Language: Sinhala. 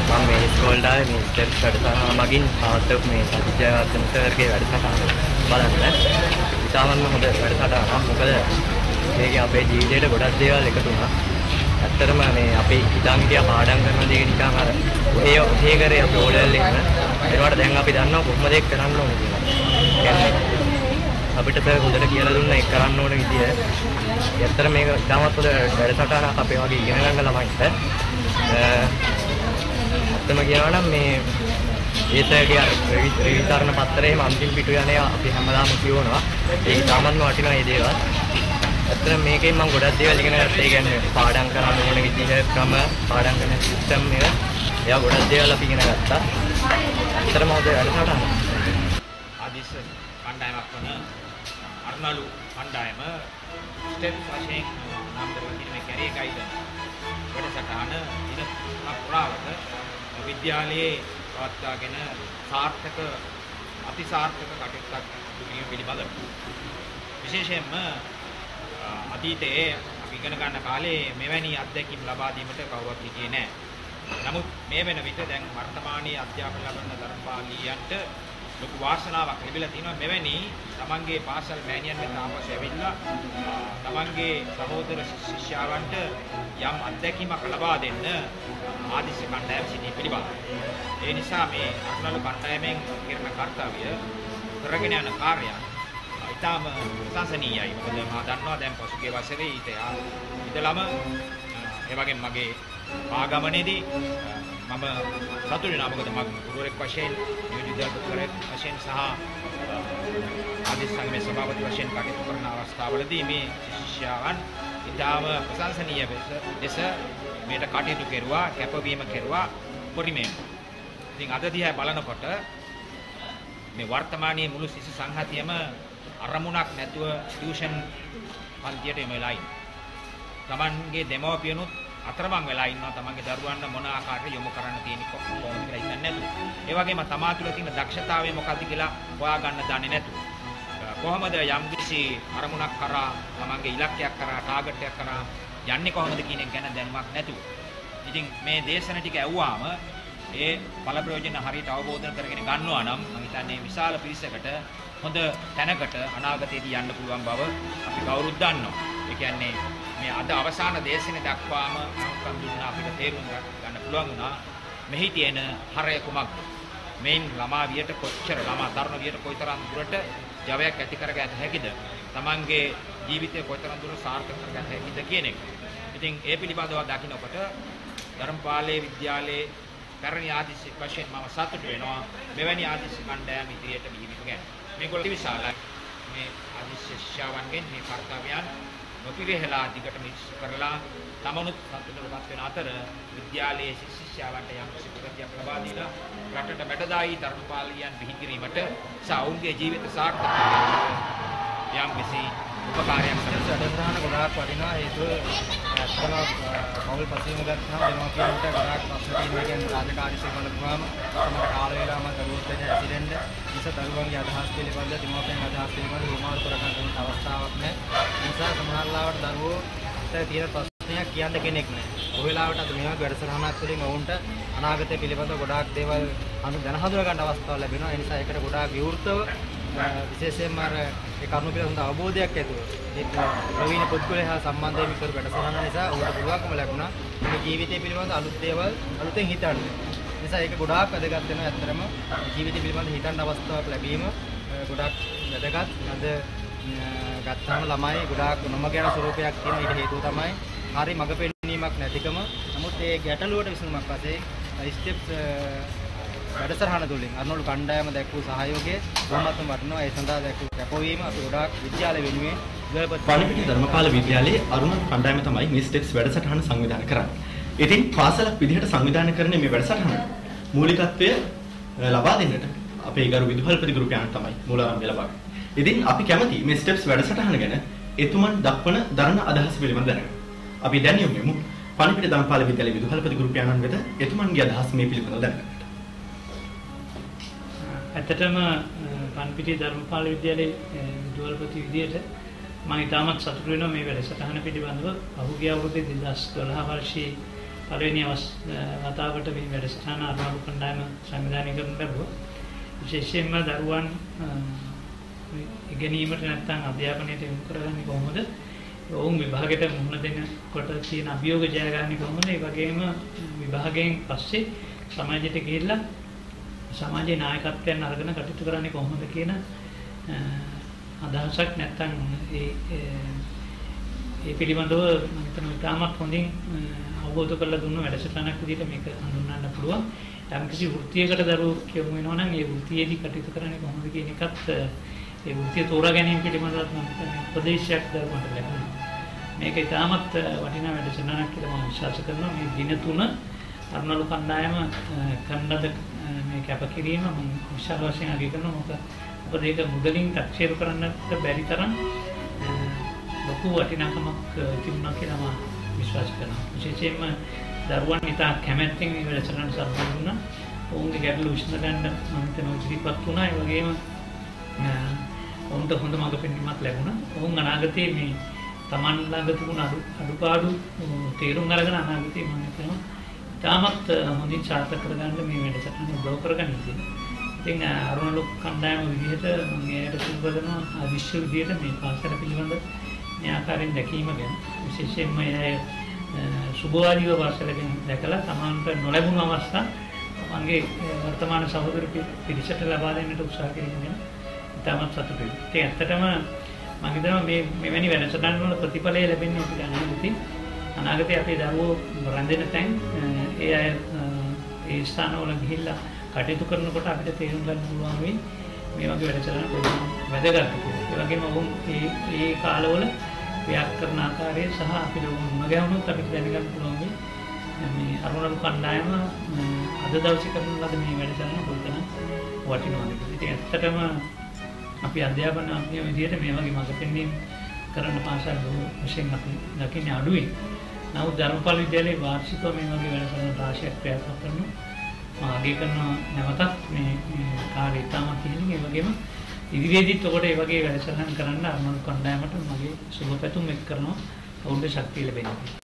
මම මේ ඉස්කෝලේට ආවේ මේ ස්ටෙප්ස් වැඩසටහන මගින් ආතක් මේ සත්‍යජාතන සර්ගේ වැඩසටහන බලන්න. ඉතාමත් හොඳ වැඩසටහනක්. මොකද මේකේ අපේ ජීවිතේට ගොඩක් දේවල් එකතු වුණා. ඇත්තටම මේ අපි ඉඳන් ගියා පාඩම් කරන දේ නිකන් අර ඔහේ කරේ අපි ඕලෙවල් එක. ඒකට දැන් අපි දන්නවා කොහොමද ඒක කරන්න ඕනේ කියලා. අපිට හොඳට කියලා දුන්න ඒක කරන්න ඕන විදිය. ඇත්තට මේක ඉතාමත් හොඳ වැඩසටහනක් අපේ වගේ ඉගෙන ගන්න ළමයින්ට. ඇත්තම කියනවා නම් මේ ඒතගේ අර ත්‍රිවිධාරණ පත්‍රයේම අන්තිම පිටු යන්නේ අපි හැමදාම කියවනවා. ඒක ඉතාමත්ම වටිනා මේ දේවල්. ඇත්තට මේකෙන් මම ගොඩක් දේවල් ඉගෙන ගත්තා. ඒ කියන්නේ පාඩම් කරන්න ඕන විදිහ ක්‍රම, පාඩම් කරන සිස්ටම් එක. එයා ගොඩක් දේවල් අපි ඉගෙන ගත්තා. ඇත්තටම හොඳ වැඩසටහනක්. ආදිස් කණ්ඩායමක් වන අරුණලු කණ්ඩායම ස්ටෙප් වශයෙන් නම් දරන මේ කැරියර් ගයිඩ් වැඩසටහන දින පුරාවට විද්‍යාලයේ පවත්වාගෙන සාර්ථක අතිසාර්ථක කටයුත්තක් කිරීම පිළිබඳව විශේෂයෙන්ම අතීතයේ අපි ඉගෙන ගන්න කාලේ මෙවැනි අත්දැකීම් ලබා දීමට කවුරුත් හිටියේ නැහැ. නමුත් මේ වෙන විට දැන් වර්තමානයේ අධ්‍යාපන ලබන ධර්මපාලීයන්ට ලොකු වාසනාවක් ලැබිලා තිනවා. මෙවැනි තමන්ගේ පාසල් මෑණියන් වෙත ආපසු ඇවිල්ලා තමන්ගේ සහෝදර ශිෂ්‍යයන්ට යම් අත්දැකීමක් ලබා දෙන්න ආදිස්ස කණ්ඩායම සිටි පිළිබඳව. ඒ නිසා මේ අරුණලු කණ්ඩායමෙන් කරන කාර්යය කරගෙන යන කාර්යය ඉතාම ප්‍රශංසනීයයි. මොකද මම දන්නවා දැන් පසුගිය වසරේ ඉඳලම ඒ වගේම මගේ ආගමනේදී මම සතුටු වෙනවා. මොකද මම ගුරුවරයෙක් වශයෙන් නියෝජිතයෙක් වශයෙන් සහ ආදිස් සංගමේ සභාපති වශයෙන් කටයුතු කරන අවස්ථාවලදී මේ ශිෂ්‍යයන් ඉතාම ප්‍රශංසනීය ලෙස මේට කටයුතු කෙරුවා, කැපවීම කෙරුවා පරිමේම. ඉතින් අද දිහා බලනකොට මේ වර්තමානයේ මුළු සිසු සංහතියම අරමුණක් නැතුව ටියුෂන් පන්තියට යොමු වෙලා ඉන්නවා. Tamanගේ දෙමව්පියනුත් අතරමං වෙලා ඉන්නවා. Tamanගේ දරුවන්ට මොන ආකාරයට යොමු කරන්න තියෙන කොහොමද කියලා ඉන්නේ නැතුව. ඒ වගේම තමා තුළ තියෙන දක්ෂතාවය මොකක්ද කියලා හොයාගන්න දන්නේ නැතුව. කොහොමද යම්කිසි අරමුණක් කරා, Tamanගේ ඉලක්කයක් කරා, ටාගට් එකක් කරා යන්නේ කොහොමද කියන එක ගැන දැනුමක් නැතුව. ඉතින් මේ දේශන ටික ඇහුවාම ඒ ඵල ප්‍රයෝජන හරියට අවබෝධ කරගෙන ගන්නවා නම් මම හිතන්නේ විශාල පිරිසකට හොඳ තැනකට අනාගතයේදී යන්න පුළුවන් බව අපි කවුරුත් දන්නවා. ඒ කියන්නේ මේ අද අවසාන දේශනේ දක්වාම අනුකම් දුන්න අපිට තේරුම් ගන්න පුළුවන් වුණා මෙහි තියෙන හරය කුමක්ද? මේන් ළමා වියට කොච්චර ළමා තරුණ වියට කොයිතරම් දුරට ජවයක් ඇති කරගත හැකිද? Tamanගේ ජීවිතය කොයිතරම් දුරට සාර්ථක කරගත හැකිද කියන එක. ඉතින් ඒ පිළිබඳව දකින්නකොට ධර්මපාලයේ විද්‍යාලයේ පැරණි ආදිස්ස වශයෙන් මම සතුටු වෙනවා මෙවැනි ආදිස්ස කණ්ඩායම ඉදිරියට බිහිවීම ගැන. මේගොල්ලෝ විශාලයි. මේ ආදිස්ස ශිෂ්‍යයන්ගෙන් මේ කාර්යයන් නොපිරිහෙලා දිගටම ඉස්ස කරලා තමනුත් සතුටටපත් වෙන අතර විද්‍යාලයේ ශිෂ්‍යයන්ට යම් ප්‍රතිපත්තියක් ලබා දීලා රටට මැඩදායි ධර්මපාලීයන් බිහි කිරීමට සෞන්ගේ ජීවිත සාර්ථක කරගන්න යම් කිසි උපකාරයක් කරන වැඩසටහන ගොඩාක් වටිනවා. ඒක පෞල් පසුබිම ගත්තාම දෙමව්පියන්ට ගොඩාක් ප්‍රශ්න තියෙනවා. කියන්නේ රාජකාරී සේවවල ගුණාම සමහර කාල වේලාවම දරුවොත් වෙන ඇසිඩන්ට් නිසා දරුවන්ගේ අදහස් පිළිබඳ දෙමව්පියන් අදහස් පිළිබඳ හුවමාරු කරගන්න තියෙන අවස්ථාවක් නැහැ. ඒ නිසා සමහර ලාවට දරුවෝ තියෙන ප්‍රශ්නයක් කියන්න කෙනෙක් නැහැ. ඔය වෙලාවට අද මේ වගේ වැඩසටහනක් තුළින් ඔවුන්ට අනාගතය පිළිබඳ ගොඩාක් දේවල් දැන හඳුනා ගන්න අවස්ථාවක් ලැබෙනවා. ඒ නිසා ඒකට ගොඩාක් විවෘතව විශේෂයෙන්ම අර ඒ කරුණු පිළිබඳ අවබෝධයක් ඇතුව ඒ ප්‍රවීණ පුද්ගලයා හා සම්බන්ධ වෙමින් කරු වැඩසටහන නිසා ඔහුට පුළුවන්කම ලැබුණා මේ ජීවිතය පිළිබඳ අලුත් දේවල් අලුතෙන් හිතන්න. නිසා ඒක ගොඩාක් වැදගත් වෙනවා. ඇත්තටම ජීවිතය පිළිබඳ හිතන්න අවස්ථාවක් ලැබීම ගොඩාක් වැදගත්. අද ගත්තාම ළමයි ගොඩාක් නොමග යන ස්වරූපයක් තියෙන ඊට හේතුව තමයි හරි මඟ පෙන්වීමක් නැතිකම. නමුත් ඒ ගැටලුවට විසඳුමක් වශයෙන් ස්ටෙප්ස් වැඩසටහන තුළින් අරුණලු කණ්ඩායම දැක්වූ සහයෝගය බොහොමත්ම වටිනවා. ඒ සඳහා දැක්වූ කැපවීම අපි ගොඩාක් විද්‍යාල වෙනුවෙන් පණිවිඩ ධර්මපාල විද්‍යාලයේ අරුණලු කණ්ඩායම තමයි මේ ස්ටෙප්ස් වැඩසටහන සංවිධානය කරන්නේ. ඉතින් පාසලක් විදිහට සංවිධානය කරන මේ වැඩසටහන මූලිකත්වය ලබා දෙන්නට අපේ ගරු විදුහල්පති ගුරු පියාණන් තමයි මූලාරම්භය ලබන්නේ. ඉතින් අපි කැමති මේ ස්ටෙප්ස් වැඩසටහන ගැන එතුමන් දක්වන දරණ අදහස් පිළිබඳව දැනගන්න. අපි දැන් යමු පණිවිඩ ධර්මපාල විද්‍යාලයේ විදුහල්පති ගුරු පියාණන් වෙත එතුමන්ගේ අදහස් මේ පිළිබඳව දැනගන්න. ඇත්තටම පන්පිටිය ධර්මපාල විද්‍යාලයේ විදුහල්පති විදියට මම ඉතාමත් සතුටු වෙනවා මේ වැඩසටහන පිළිබඳව. පහුගිය අවුරුද්දේ 2012 වර්ෂයේ පළවෙනි වතාවට මේ වැඩසටහන අරුණාලු කණ්ඩායම සංවිධානය කරන්න ලැබුවා. විශේෂයෙන්ම දරුවන් ඉගෙනීමට නැත්නම් අධ්‍යාපනයට යොමු කරගන්නේ කොහොමද? ඔවුන් විභාගයට මුහුණ දෙනකොට තියෙන අභියෝග ජය ගන්න කොහොමද? ඒ වගේම විභාගයෙන් පස්සේ සමාජයට ගිහිල්ලා සමාජයේ නායකත්වයන් අරගෙන කටයුතු කරන්නේ කොහොමද කියන අදහසක් නැත්නම් ඒ පිළිබඳව මම හිතනවා ඉතාමත් හොඳින් අවබෝධ කරලා දුන්න වැඩසටහනක් විදිහට මේක හඳුන්වන්න පුළුවන්. යම්කිසි වෘත්තියකට දරුවෝ කියමු වෙනවා නම් ඒ වෘත්තියේදී කටයුතු කරන්නේ කොහොමද කියන එකත් ඒ වෘත්තිය තෝරා ගැනීම පිළිබඳව මම හිතන්නේ උපදේශයක් දරුවන්ට ලැබුණා. මේක ඉතාමත් වටිනා වැඩසටහනක් කියලා මම විශ්වාස කරනවා. මේ දින 3 අරුණාලු කණ්ඩායම කරන ලද මේ කැපකිරීම මම විශාල වශයෙන් අගය කරනවා. මොකද ඒක මුදලින් තක්සේරු කරන්නට බැරි තරම් ලොකු වටිනාකමක් තිබුණා කියලා මම විශ්වාස කරනවා. විශේෂයෙන්ම දරුවන් ඉතා කැමැත්තෙන් මේ වැඩසටහන සම්බන්ධ වුණා. ඔවුන්ගේ ගැටලු විසඳ ගන්න මම හිතනවා ඉදිරිපත් වුණා. ඒ වගේම ඔවුන්ට හොඳ මඟ පෙන්වීමක් ලැබුණා. ඔවුන් අනාගතයේ මේ Taman ළඟ තිබුණ අඩුපාඩු තේරුම් අරගෙන අනාගතයේ මම හිතනවා ඉතාමත් හොඳින් සාර්ථක කරගන්න මේ වැඩසටහන උදව් කරගන්න තියෙනවා. ඉතින් අරුණාලු කණ්ඩායම විදිහට මම ඒකට සුබදනවා විශ්ව විදිහට මේ පාසල පිළිබඳ මේ ආකාරයෙන් දැකීම ගැන විශේෂයෙන්ම ඒ සුබවාදීව පාසලකින් දැකලා Tamanට නොලැබුණු අවස්ථා මගේ වර්තමාන සහෝදර පිරිසට ලබා දෙන්නට උත්සාහ කිරීම ගැන ඉතාමත් සතුටුයි. ඉතින් ඇත්තටම මම හිතනවා මෙවැනි වැඩසටහන් වල ප්‍රතිඵලය ලැබෙන්නේ අපිට අනාගතයේ අපේ දරුවෝ රැඳෙන තැන් ඒ අය ඒ ස්ථානවල ගිහිල්ලා කටයුතු කරනකොට අපිට තේරුම් ගන්න පුළුවන් වෙයි මේ වගේ වැඩසටහන කොහොමද වැදගත් කියලා. ඒ වගේම ඔවුන් ඒ කාලවල ක්‍රියා කරන ආකාරය සහ අපිට මුණ ගැහුනොත් අපිට දැනගන්න පුළුවන් වෙයි මේ අරුණාලු කණ්ඩායම අද දවසේ කරන ලද මේ වැඩසටහන කොහොමද වටිනවද කියලා. ඉතින් ඇත්තටම අපි අධ්‍යාපන අධ්‍යයන විදියට මේ වගේ මඟ පෙන්වීම කරන පාසල් වශයෙන් අපි දකින්නේ අඩුයි. නමුත් ධර්මපාල විද්‍යාලයේ වාර්ෂිකව මේ වගේ වැඩසටහන් රාශියක් ක්‍රියාත්මක කරනවා. මම අගය කරනවා නැවතත් මේ කාර්යය ඉතාමත් ඉහළින්. ඒ වගේම ඉදිරියේදීත් ඔකට ඒ වගේ වැඩසටහන් කරන්න අරුණාලු කණ්ඩායමට මගේ සුබ පැතුම් එක් කරනවා. ඔවුන්ට ශක්තිය ලැබෙන්න.